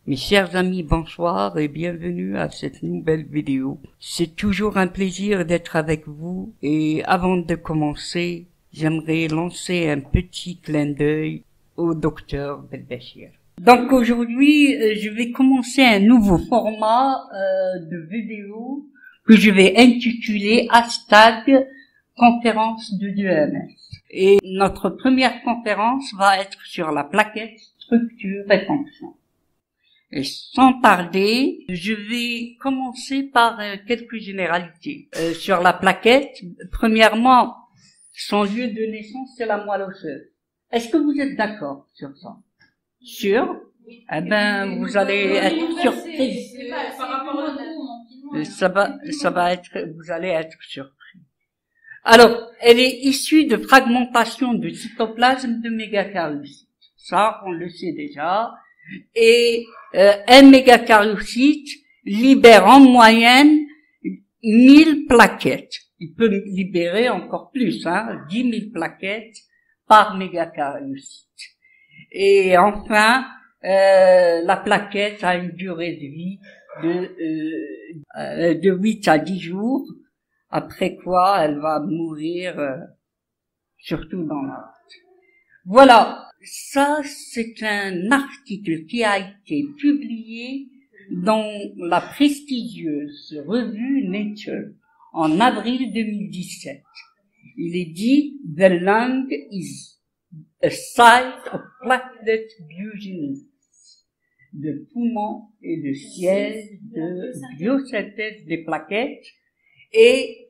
Mes chers amis, bonsoir et bienvenue à cette nouvelle vidéo. C'est toujours un plaisir d'être avec vous et avant de commencer, j'aimerais lancer un petit clin d'œil au docteur Belbachir. Donc aujourd'hui, je vais commencer un nouveau format de vidéo que je vais intituler #conférence de l'EMS. Et notre première conférence va être sur la plaquette structure et fonction. Et sans tarder, je vais commencer par quelques généralités. Sur la plaquette, premièrement, son lieu de naissance, c'est la moelle osseuse. Est-ce que vous êtes d'accord sur ça? Sûr? Eh ben, vous allez être surpris. Vous allez être surpris. Alors, elle est issue de fragmentation de cytoplasme de mégakaryocytes. Ça, on le sait déjà. Et un mégakaryocyte libère en moyenne 1000 plaquettes. Il peut libérer encore plus, 10 000 plaquettes par mégakaryocyte. Et enfin, la plaquette a une durée de vie de 8 à 10 jours, après quoi elle va mourir, surtout dans la... Voilà. Ça, c'est un article qui a été publié dans la prestigieuse revue Nature en avril 2017. Il est dit « The lung is a site of platelet biogenesis ». Le poumon est le siège de biosynthèse des plaquettes et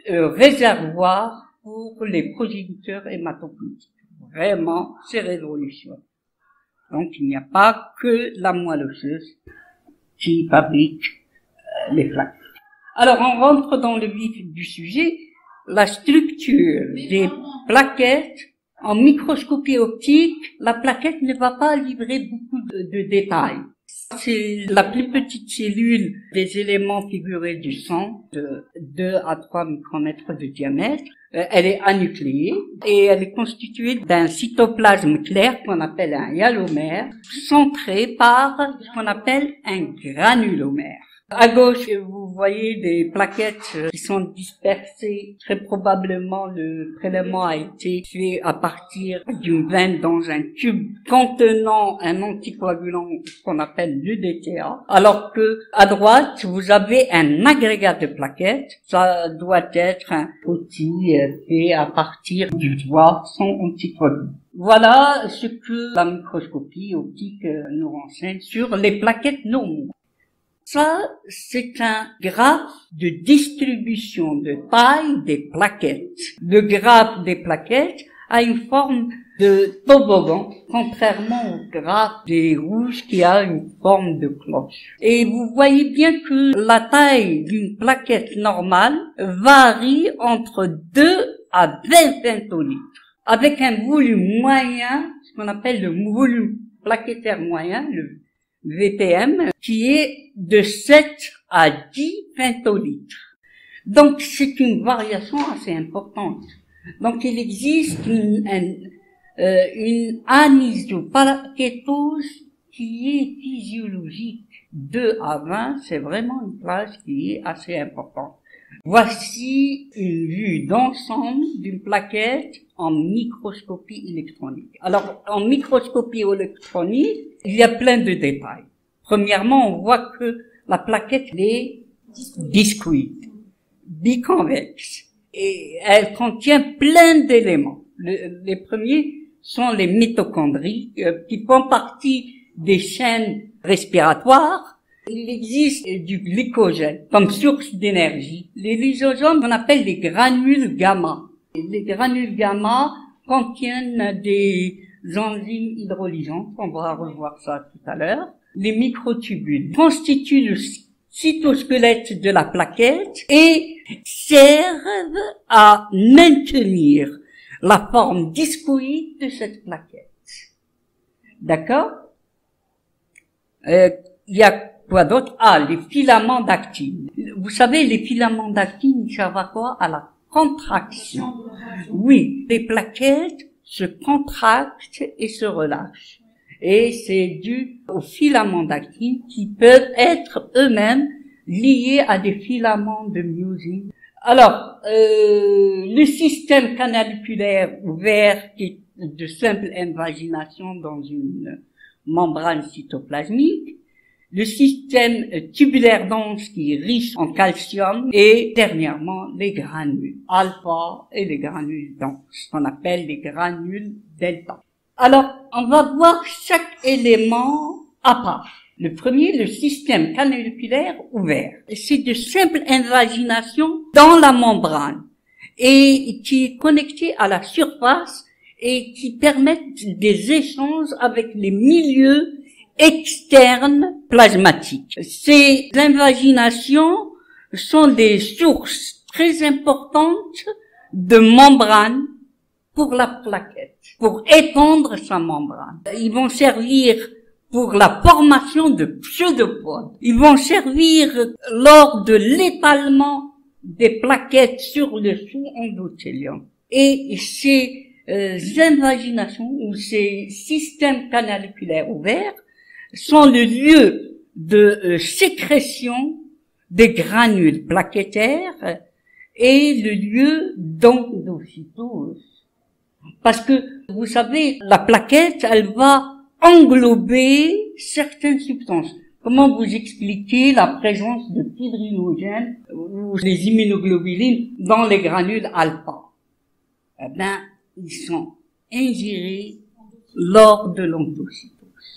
réservoir pour les progéniteurs hématopoïétiques. Vraiment, c'est révolutionnaire. Donc, il n'y a pas que la moelle osseuse qui fabrique les plaquettes. Alors, on rentre dans le vif du sujet. La structure des plaquettes, en microscopie optique, la plaquette ne va pas livrer beaucoup de détails. C'est la plus petite cellule des éléments figurés du sang, de 2 à 3 micromètres de diamètre. Elle est anucléée et elle est constituée d'un cytoplasme clair qu'on appelle un hyalomère, centré par ce qu'on appelle un granulomère. À gauche, vous voyez des plaquettes qui sont dispersées. Très probablement, le prélèvement a été fait à partir d'une veine dans un tube contenant un anticoagulant qu'on appelle l'UDTA. Alors que, à droite, vous avez un agrégat de plaquettes. Ça doit être un outil fait à partir du doigt sans anticoagulant. Voilà ce que la microscopie optique nous renseigne sur les plaquettes normales. Ça, c'est un graphe de distribution de taille des plaquettes. Le graphe des plaquettes a une forme de toboggan, contrairement au graphe des rouges qui a une forme de cloche. Et vous voyez bien que la taille d'une plaquette normale varie entre 2 à 20 femtolitres, avec un volume moyen, ce qu'on appelle le volume plaquettaire moyen, le VPM, qui est de 7 à 10 femtolitres. Donc, c'est une variation assez importante. Donc, il existe une anisoplaquettose qui est physiologique. 2 à 20, c'est vraiment une plage qui est assez importante. Voici une vue d'ensemble d'une plaquette en microscopie électronique. Alors, en microscopie électronique, il y a plein de détails. Premièrement, on voit que la plaquette est discrète, biconvexe, et elle contient plein d'éléments. Les premiers sont les mitochondries, qui font partie des chaînes respiratoires. Il existe du glycogène comme source d'énergie. Les lysosomes, on appelle les granules gamma. Les granules gamma contiennent des enzymes hydrolysantes, on va revoir ça tout à l'heure. Les microtubules constituent le cytosquelette de la plaquette et servent à maintenir la forme discoïde de cette plaquette. D'accord? Il y a quoi d'autre? Les filaments d'actine. Vous savez, les filaments d'actine, ils servent à quoi? À la contraction. Oui, les plaquettes se contractent et se relâchent. et c'est dû aux filaments d'actine qui peuvent être eux-mêmes liés à des filaments de myosine. Alors, le système canaliculaire ouvert, qui est de simple invagination dans une membrane cytoplasmique, le système tubulaire dense qui est riche en calcium et dernièrement les granules alpha et les granules denses, qu'on appelle les granules delta. Alors, on va voir chaque élément à part. Le premier, le système canaliculaire ouvert. C'est de simple invagination dans la membrane et qui est connecté à la surface et qui permettent des échanges avec les milieux externes plasmatiques. Ces invaginations sont des sources très importantes de membrane pour la plaquette, pour étendre sa membrane. Ils vont servir pour la formation de pseudopodes. Ils vont servir lors de l'étalement des plaquettes sur le sous-endothélium. Et ces invaginations ou ces systèmes canaliculaires ouverts sont le lieu de sécrétion des granules plaquettaires et le lieu d'endocytose. Parce que, vous savez, la plaquette, elle va englober certaines substances. Comment vous expliquer la présence de fibrinogènes ou les immunoglobulines dans les granules alpha? Eh bien, ils sont ingérés lors de l'endocytose.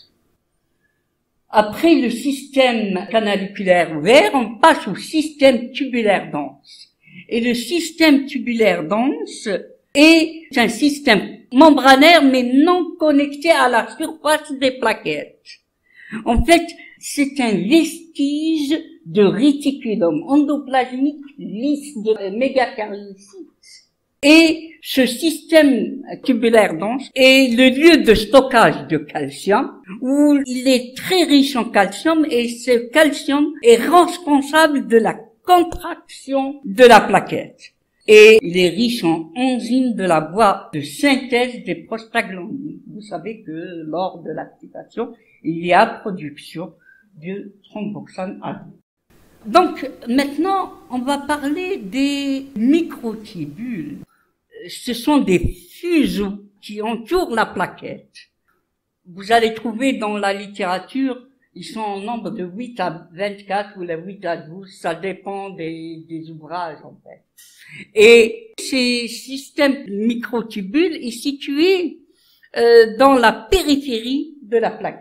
Après le système canaliculaire ouvert, on passe au système tubulaire dense. Et le système tubulaire dense est un système membranaire mais non connecté à la surface des plaquettes. En fait, c'est un vestige de réticulum endoplasmique lisse de mégakaryocytes. Et ce système tubulaire dense est le lieu de stockage de calcium où il est très riche en calcium et ce calcium est responsable de la contraction de la plaquette. Et il est riche en enzymes de la voie de synthèse des prostaglandines. Vous savez que lors de l'activation, il y a production de thromboxane A2. Donc, maintenant, on va parler des microtubules. Ce sont des fuseaux qui entourent la plaquette. Vous allez trouver dans la littérature, ils sont en nombre de 8 à 24 ou de 8 à 12, ça dépend des ouvrages en fait. Et ces systèmes microtubules est situé dans la périphérie de la plaquette.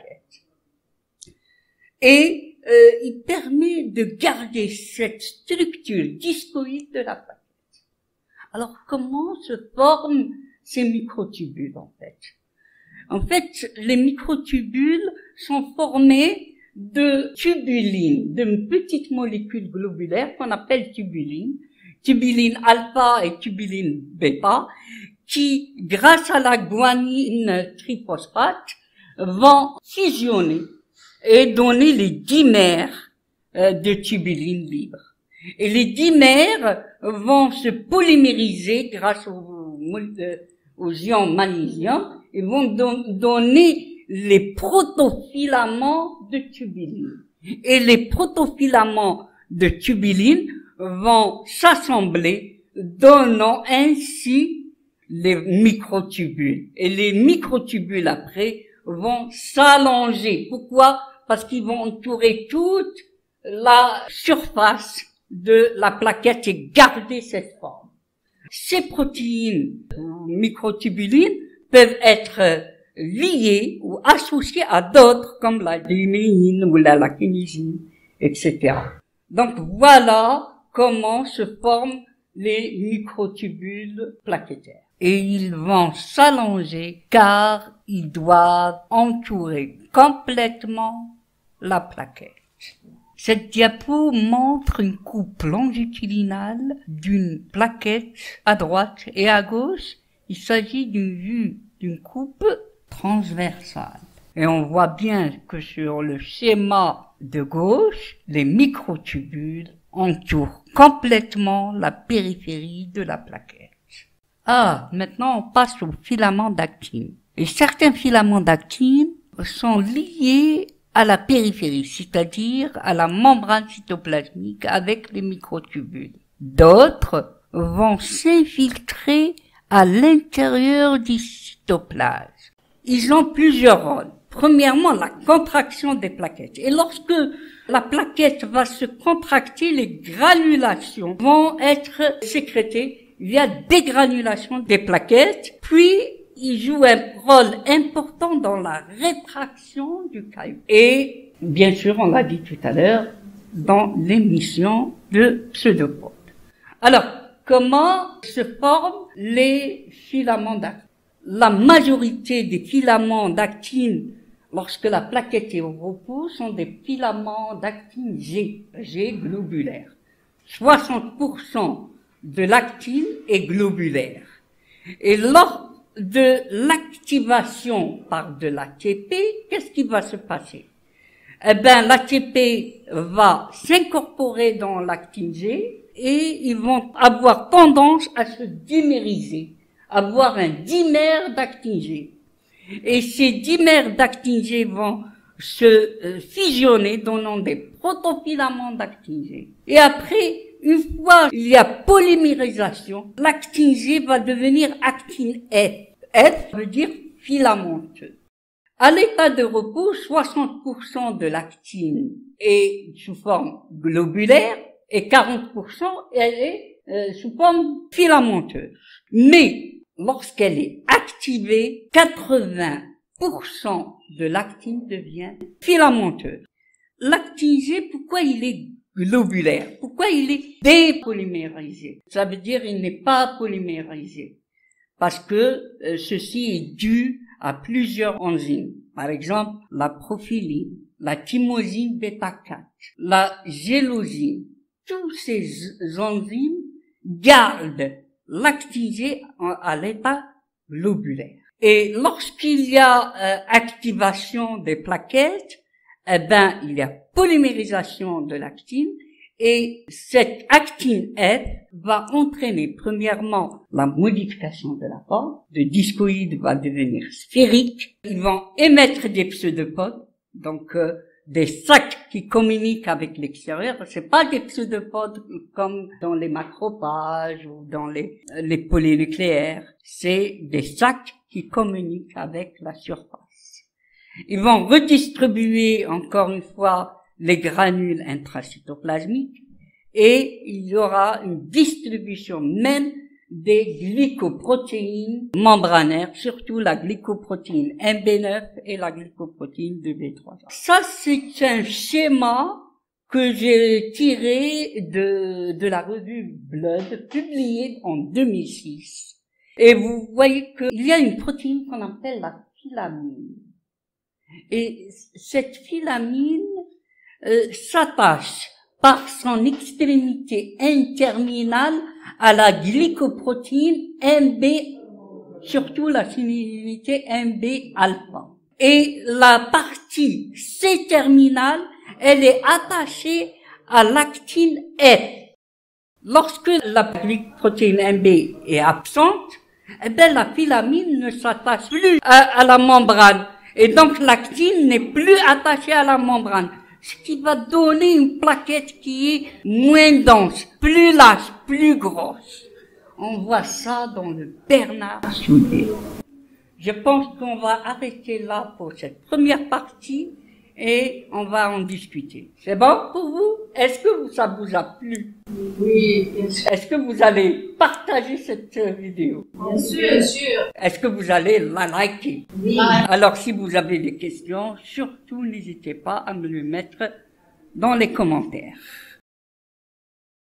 Et il permet de garder cette structure discoïde de la plaquette. Alors, comment se forment ces microtubules, en fait? En fait, les microtubules sont formés de tubulines, de petites molécules globulaires qu'on appelle tubulines, tubuline alpha et tubuline bêta, qui, grâce à la guanine triphosphate, vont fusionner et donner les dimères de tubulines libres. Et les dimères vont se polymériser grâce aux ions magnésium et vont donner les protofilaments de tubuline. Et les protofilaments de tubuline vont s'assembler, donnant ainsi les microtubules. Et les microtubules après vont s'allonger. Pourquoi? Parce qu'ils vont entourer toute la surface de la plaquette et garder cette forme. Ces protéines microtubulines peuvent être liées ou associées à d'autres comme la linéine ou la kinésie, etc. Donc voilà comment se forment les microtubules plaquettaires. Et ils vont s'allonger car ils doivent entourer complètement la plaquette. Cette diapo montre une coupe longitudinale d'une plaquette à droite et à gauche. Il s'agit d'une vue d'une coupe transversale. Et on voit bien que sur le schéma de gauche, les microtubules entourent complètement la périphérie de la plaquette. Ah, maintenant on passe aux filaments d'actine. Et certains filaments d'actine sont liées à la périphérie, c'est-à-dire à la membrane cytoplasmique avec les microtubules. D'autres vont s'infiltrer à l'intérieur du cytoplasme. Ils ont plusieurs rôles. Premièrement, la contraction des plaquettes. Et lorsque la plaquette va se contracter, les granulations vont être sécrétées via dégranulation des plaquettes, puis ils jouent un rôle important dans la rétraction du caillou. Et, bien sûr, on l'a dit tout à l'heure, dans l'émission de pseudopodes. Alors, comment se forment les filaments d'actine? La majorité des filaments d'actine, lorsque la plaquette est au repos, sont des filaments d'actine G globulaire. 60% de l'actine est globulaire. Et lors de l'activation par de l'ATP, qu'est-ce qui va se passer? Eh ben, l'ATP va s'incorporer dans l'actine G et ils vont avoir tendance à se dimériser, avoir un dimère d'actine G. Et ces dimères d'actine G vont se fusionner, donnant des protofilaments d'actine G. Et après, une fois il y a polymérisation, l'actine G va devenir actine F. F veut dire filamenteux. À l'état de repos, 60% de l'actine est sous forme globulaire et 40% elle est sous forme filamenteuse. Mais lorsqu'elle est activée, 80% de l'actine devient filamenteuse. L'actine G, pourquoi il est globulaire? Pourquoi il est dépolymérisé? Ça veut dire il n'est pas polymérisé. Parce que ceci est dû à plusieurs enzymes. Par exemple, la prophyline, la thymosine bêta-4, la gélosine. Tous ces enzymes gardent l'actine G à l'état globulaire. Et lorsqu'il y a activation des plaquettes, eh ben, il y a polymérisation de l'actine. Et cette actine F va entraîner premièrement la modification de la forme. Le discoïde va devenir sphérique. Ils vont émettre des pseudopodes, donc des sacs qui communiquent avec l'extérieur. C'est pas des pseudopodes comme dans les macrophages ou dans les polynucléaires. C'est des sacs qui communiquent avec la surface. Ils vont redistribuer encore une fois les granules intracytoplasmiques et il y aura une distribution même des glycoprotéines membranaires, surtout la glycoprotéine MB9 et la glycoprotéine 2B3. Ça, c'est un schéma que j'ai tiré de la revue Blood, publiée en 2006. Et vous voyez qu'il y a une protéine qu'on appelle la filamine. Et cette filamine s'attache par son extrémité N-terminale à la glycoprotéine MB, surtout la unité MB-alpha. Et la partie C-terminale, elle est attachée à l'actine F. Lorsque la glycoprotéine MB est absente, eh bien la filamine ne s'attache plus à la membrane. Et donc l'actine n'est plus attachée à la membrane. Ce qui va donner une plaquette qui est moins dense, plus large, plus grosse. On voit ça dans le Bernard Soudet. Je pense qu'on va arrêter là pour cette première partie et on va en discuter. C'est bon pour vous? Est-ce que ça vous a plu? Oui, bien sûr. Est-ce que vous allez partager cette vidéo? Bien sûr, bien sûr. Est-ce que vous allez la liker? Oui. Alors, si vous avez des questions, surtout n'hésitez pas à me les mettre dans les commentaires.